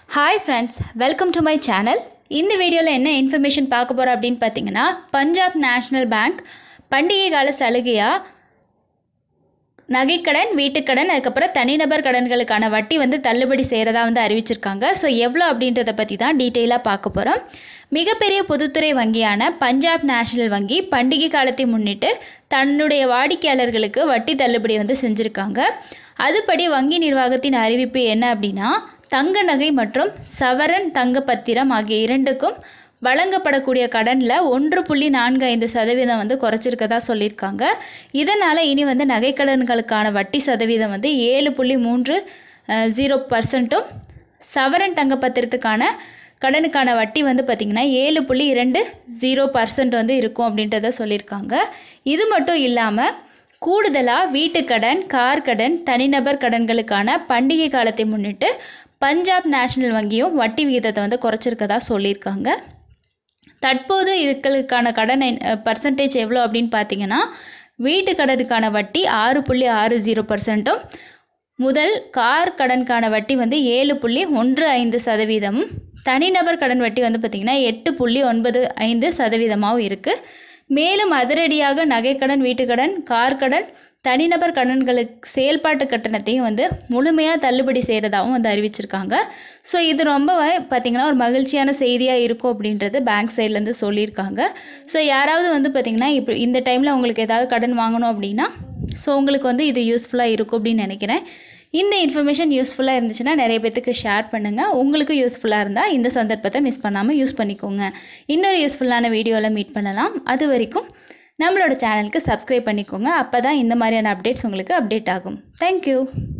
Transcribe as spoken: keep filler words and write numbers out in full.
Hi friends, welcome to my channel. இந்த வீடியோல என்ன இன்ஃபர்மேஷன் பார்க்க போறோம் அப்படினு பாத்தீங்கன்னா பஞ்சாப் நேஷனல் பேங்க் பண்டிகை கால சலுகையா நகைக்கடன், வீட்டுக்கடன், அதுக்கு அப்புறம் தனிநபர் கடன்களுக்கான வட்டி வந்து தள்ளுபடி செய்யறதா வந்து அறிவிச்சிருக்காங்க. சோ எவ்வளவு அப்படின்றத பத்தி தான் டீடைலா பார்க்க போறோம். மிகப்பெரிய பொதுத்துறை வங்கியான பஞ்சாப் நேஷனல் வங்கி பண்டிகை காலத்தை முன்னிட்டு தன்னுடைய வாடிக்கையாளர்களுக்கு வட்டி தள்ளுபடி வந்து செஞ்சிருக்காங்க. அதுபடி வங்கி நிர்வாகத்தின் அறிவிப்பு என்ன அப்படினா தங்க நகை மற்றும் சவரன் தங்க பத்திரம் ஆகிய இரண்டுக்கும் வழங்கப்படக்கூடிய கடன்ல ஒன்று புள்ளி நான்கு ஐந்து சதவீதம் வந்து குறைச்சிருக்கதா சொல்லியிருக்காங்க. இதனால இனி வந்து நகை கடன்களுக்கான வட்டி சதவீதம் வந்து ஏழு புள்ளி மூன்று சதவீதம் உம் சவரன் தங்க பத்திரத்துக்கான கடனுக்கான வட்டி வந்து பாத்தீங்கன்னா ஏழு புள்ளி இரண்டு சதவீதம் வந்து இருக்கும் அப்படின்றத சொல்லியிருக்காங்க. இது மட்டும் இல்லாம கூடுதலா வீட்டுக்கடன், கார் கடன், தனிநபர் கடன்களுக்கான பண்டிகை காலத்தை முன்னிட்டு பஞ்சாப் நேஷனல் வங்கியும் வட்டி விகிதத்தை வந்து குறைச்சிருக்கதா சொல்லியிருக்காங்க. தற்போது இதுகளுக்கான கடன் பர்சன்டேஜ் எவ்வளோ அப்படின்னு பார்த்தீங்கன்னா வீட்டு கடனுக்கான வட்டி ஆறு புள்ளி ஆறு சதவீதம் உம் முதல் கார் கடனுக்கான வட்டி வந்து ஏழு புள்ளி ஒன்று ஐந்து சதவீதம் தனிநபர் கடன் வட்டி வந்து பார்த்திங்கன்னா எட்டு புள்ளி ஒன்பது ஐந்து சதவீதமாகவும் இருக்குது. மேலும் அதிரடியாக நகைக்கடன், வீட்டுக்கடன், கார் கடன், தனிநபர் கடன்களுக்கு செயல்பாட்டு கட்டணத்தையும் வந்து முழுமையாக தள்ளுபடி செய்கிறதாகவும் வந்து அறிவிச்சிருக்காங்க. ஸோ இது ரொம்ப பார்த்திங்கன்னா ஒரு மகிழ்ச்சியான செய்தியாக இருக்கும் அப்படின்றது பேங்க் சைட்லேருந்து சொல்லியிருக்காங்க. ஸோ யாராவது வந்து பார்த்திங்கன்னா இப்போ இந்த டைமில் உங்களுக்கு ஏதாவது கடன் வாங்கணும் அப்படின்னா ஸோ உங்களுக்கு வந்து இது யூஸ்ஃபுல்லாக இருக்கும் அப்படின்னு நினைக்கிறேன். இந்த இன்ஃபர்மேஷன் யூஸ்ஃபுல்லாக இருந்துச்சுன்னா நிறைய பேத்துக்கு ஷேர் பண்ணுங்கள். உங்களுக்கு யூஸ்ஃபுல்லாக இருந்தால் இந்த சந்தர்ப்பத்தை மிஸ் பண்ணாமல் யூஸ் பண்ணிக்கோங்க. இன்னொரு யூஸ்ஃபுல்லான வீடியோவில் மீட் பண்ணலாம். அது வரைக்கும் நம்மளோட சேனலுக்கு சப்ஸ்கிரைப் பண்ணிக்கோங்க. அப்போ தான் இந்த மாதிரியான அப்டேட்ஸ் உங்களுக்கு அப்டேட் ஆகும். தேங்க்யூ.